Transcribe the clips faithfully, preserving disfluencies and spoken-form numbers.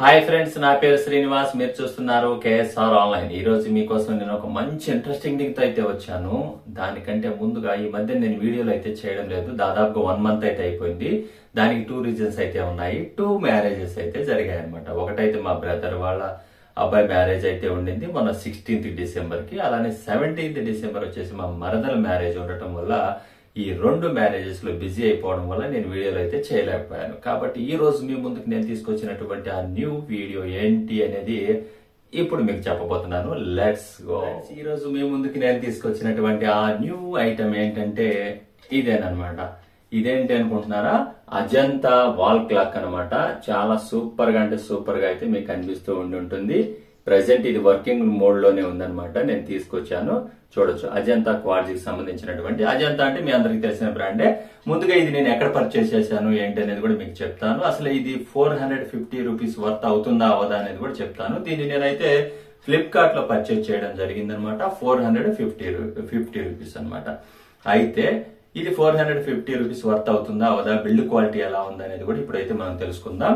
Hi friends, నా పేరు శ్రీనివాస్. మీరు చూస్తున్నారు కేఎస్ఆర్ ఆన్లైన్. ఈ రోజు మీకోసం నేను ఒక మంచి ఇంట్రెస్టింగ్ థింగ్ తో అయితే వచ్చాను. దానికంటే ముందుగా ఈ మధ్య నేను వీడియోలు అయితే చేయడం లేదు. దాదాపుగా వన్ మంత్ అయితే అయిపోయింది. దానికి టూ రీజన్స్ అయితే ఉన్నాయి. టూ మ్యారేజెస్ అయితే జరిగాయి అనమాట. ఒకటైతే మా బ్రదర్ వాళ్ళ అబ్బాయి మ్యారేజ్ అయితే ఉండింది మొన్న సిక్స్టీన్త్ డిసెంబర్ కి. అలానే సెవెంటీన్త్ డిసెంబర్ వచ్చేసి మా మరదల మ్యారేజ్ ఉండటం వల్ల ఈ రెండు మ్యారేజెస్ లో బిజీ అయిపోవడం వల్ల నేను వీడియోలు అయితే చేయలేకపోయాను. కాబట్టి ఈ రోజు మీ ముందుకు నేను తీసుకొచ్చినటువంటి ఆ న్యూ వీడియో ఏంటి అనేది ఇప్పుడు మీకు చెప్పబోతున్నాను. Let's go. ఈ రోజు మీ ముందుకు నేను తీసుకొచ్చినటువంటి ఆ న్యూ ఐటమ్ ఏంటంటే ఇదేనమాట. ఇదేంటి అనుకుంటున్నారా? అజంతా వాల్ క్లాక్ అనమాట. చాలా సూపర్ గా అంటే సూపర్ గా అయితే మీకు కనిపిస్తూ ఉండి ఉంటుంది. ప్రెసెంట్ ఇది వర్కింగ్ మోడ్ లోనే ఉందన్నమాట. నేను తీసుకొచ్చాను, చూడొచ్చు. అజంతా క్వార్ట్జ్ కి సంబంధించినటువంటి అజంతా అంటే మీ అందరికి తెలిసిన బ్రాండే. ముందుగా ఇది నేను ఎక్కడ పర్చేస్ చేశాను ఏంటి అనేది కూడా మీకు చెప్తాను. అసలు ఇది four hundred fifty rupees worth అవుతుందా అవదా అనేది కూడా చెప్తాను. దీన్ని నేనైతే ఫ్లిప్కార్ట్ లో పర్చేస్ చేయడం జరిగింది అనమాట. Four hundred fifty fifty rupees అనమాట. అయితే ఇది four hundred fifty rupees worth అవుతుందా అవదా, బిల్డ్ క్వాలిటీ ఎలా ఉందా అనేది కూడా ఇప్పుడైతే మనం తెలుసుకుందాం.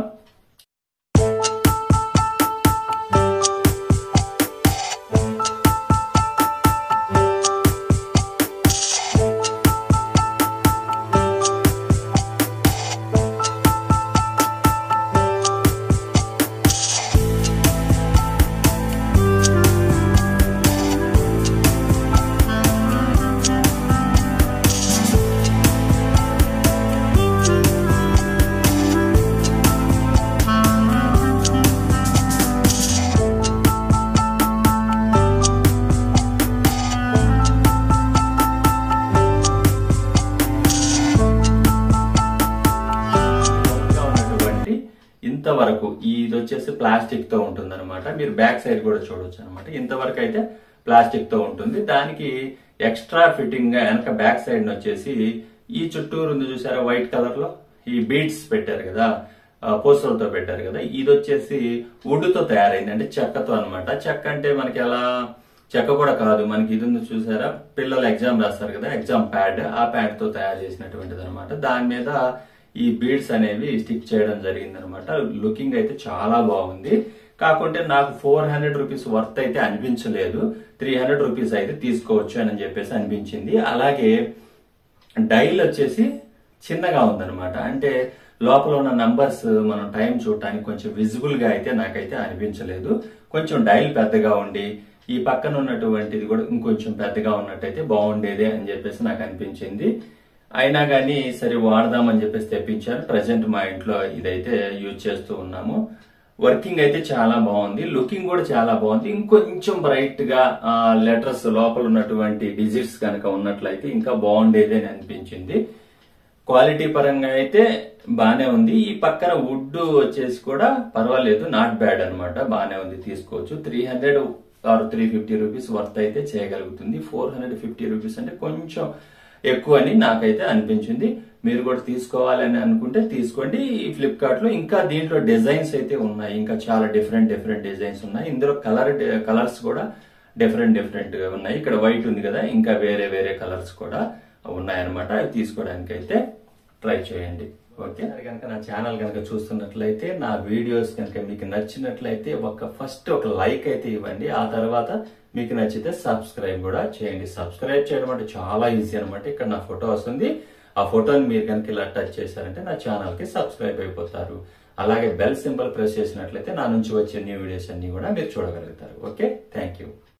ఇంతవరకు ఇది వచ్చేసి ప్లాస్టిక్ తో ఉంటుంది అనమాట. మీరు బ్యాక్ సైడ్ కూడా చూడొచ్చు అనమాట. ఇంతవరకు అయితే ప్లాస్టిక్ తో ఉంటుంది. దానికి ఎక్స్ట్రా ఫిట్టింగ్ గా వెనక బ్యాక్ సైడ్ వచ్చేసి ఈ చుట్టూరు ఉంది చూసారా, వైట్ కలర్ లో ఈ బీడ్స్ పెట్టారు కదా, పోస్టర్లతో పెట్టారు కదా. ఇది వచ్చేసి వుడ్ తో తయారైంది, అంటే చెక్కతో అనమాట. చెక్క అంటే మనకి ఎలా, చెక్క కూడా కాదు, మనకి ఇది ఉంది చూసారా, పిల్లలు ఎగ్జామ్ రాస్తారు కదా, ఎగ్జామ్ ప్యాడ్, ఆ ప్యాడ్ తో తయారు చేసినటువంటిది అనమాట. దాని మీద ఈ బీడ్స్ అనేవి స్టిక్ చేయడం జరిగింది అనమాట. లుకింగ్ అయితే చాలా బాగుంది. కాకుంటే నాకు ఫోర్ హండ్రెడ్ రూపీస్ వర్త్ అయితే అనిపించలేదు. త్రీ హండ్రెడ్ రూపీస్ అయితే తీసుకోవచ్చు అని చెప్పేసి అనిపించింది. అలాగే డైల్ వచ్చేసి చిన్నగా ఉందన్నమాట. అంటే లోపల ఉన్న నంబర్స్ మనం టైం చూడటానికి కొంచెం విజిబుల్ గా అయితే నాకైతే అనిపించలేదు. కొంచెం డైల్ పెద్దగా ఉండి ఈ పక్కన ఉన్నటువంటిది కూడా ఇంకొంచెం పెద్దగా ఉన్నట్టయితే బాగుండేదే అని చెప్పేసి నాకు అనిపించింది. అయినా కానీ సరే వాడదామని చెప్పేసి తెప్పించాను. ప్రజెంట్ మా ఇంట్లో ఇదైతే యూజ్ చేస్తూ ఉన్నాము. వర్కింగ్ అయితే చాలా బాగుంది, లుకింగ్ కూడా చాలా బాగుంది. ఇంకొంచెం బ్రైట్ గా లెటర్స్ లోపల ఉన్నటువంటి డిజిట్స్ కనుక ఉన్నట్లయితే ఇంకా బాగుండేది అని అనిపించింది. క్వాలిటీ పరంగా అయితే బానే ఉంది. ఈ పక్కన వుడ్ వచ్చేసి కూడా పర్వాలేదు, నాట్ బ్యాడ్ అనమాట, బానే ఉంది, తీసుకోవచ్చు. Three hundred or three fifty rupees worth అయితే చేయగలుగుతుంది. ఫోర్ హండ్రెడ్ ఫిఫ్టీ రూపీస్ అంటే కొంచెం ఎక్కువ అని నాకైతే అనిపించింది. మీరు కూడా తీసుకోవాలని అనుకుంటే తీసుకోండి. ఈ ఫ్లిప్కార్ట్ లో ఇంకా దీంట్లో డిజైన్స్ అయితే ఉన్నాయి, ఇంకా చాలా డిఫరెంట్ డిఫరెంట్ డిజైన్స్ ఉన్నాయి. ఇందులో కలర్ కలర్స్ కూడా డిఫరెంట్ డిఫరెంట్ గా ఉన్నాయి. ఇక్కడ వైట్ ఉంది కదా, ఇంకా వేరే వేరే కలర్స్ కూడా ఉన్నాయన్నమాట. అవి తీసుకోవడానికి అయితే ట్రై చేయండి. ఓకే, కనుక నా ఛానల్ కనుక చూస్తున్నట్లయితే, నా వీడియోస్ కనుక మీకు నచ్చినట్లయితే ఒక ఫస్ట్ ఒక లైక్ అయితే ఇవ్వండి. ఆ తర్వాత మీకు నచ్చితే సబ్స్క్రైబ్ కూడా చేయండి. సబ్స్క్రైబ్ చేయడం అంటే చాలా ఈజీ అనమాట. ఇక్కడ నా ఫోటో వస్తుంది, ఆ ఫోటోని మీరు కనుక ఇలా టచ్ చేశారంటే నా ఛానల్ కి సబ్స్క్రైబ్ అయిపోతారు. అలాగే బెల్ సింబల్ ప్రెస్ చేసినట్లయితే నా నుంచి వచ్చే న్యూ వీడియోస్ అన్ని కూడా మీరు చూడగలుగుతారు. Okay, thank you.